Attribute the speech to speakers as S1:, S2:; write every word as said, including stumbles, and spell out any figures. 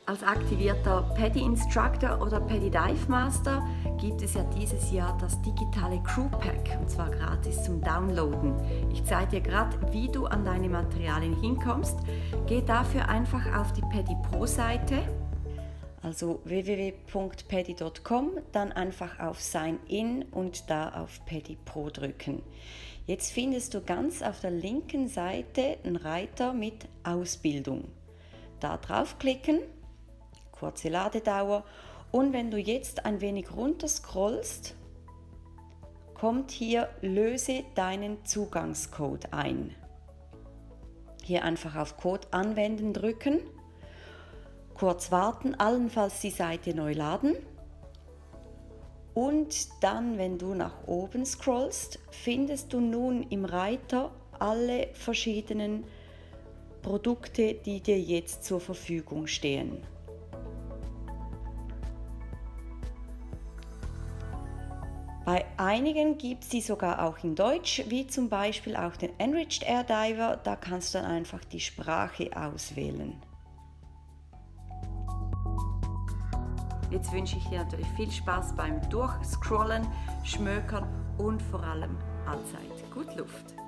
S1: Als aktivierter Paddy Instructor oder Paddy Dive Master gibt es ja dieses Jahr das digitale Crew Pack, und zwar gratis zum Downloaden. Ich zeige dir gerade, wie du an deine Materialien hinkommst. Geh dafür einfach auf die Paddy Pro Seite, also w w w punkt paddy punkt com, dann einfach auf Sign In und da auf Paddy Pro drücken. Jetzt findest du ganz auf der linken Seite einen Reiter mit Ausbildung. Da draufklicken. Kurze Ladedauer, und wenn du jetzt ein wenig runter scrollst, kommt hier löse deinen Zugangscode ein. Hier einfach auf Code anwenden drücken, kurz warten, allenfalls die Seite neu laden, und dann, wenn du nach oben scrollst, findest du nun im Reiter alle verschiedenen Produkte, die dir jetzt zur Verfügung stehen. Bei einigen gibt es die sogar auch in Deutsch, wie zum Beispiel auch den Enriched Air Diver. Da kannst du dann einfach die Sprache auswählen. Jetzt wünsche ich dir natürlich viel Spaß beim Durchscrollen, Schmökern und vor allem allzeit gut Luft.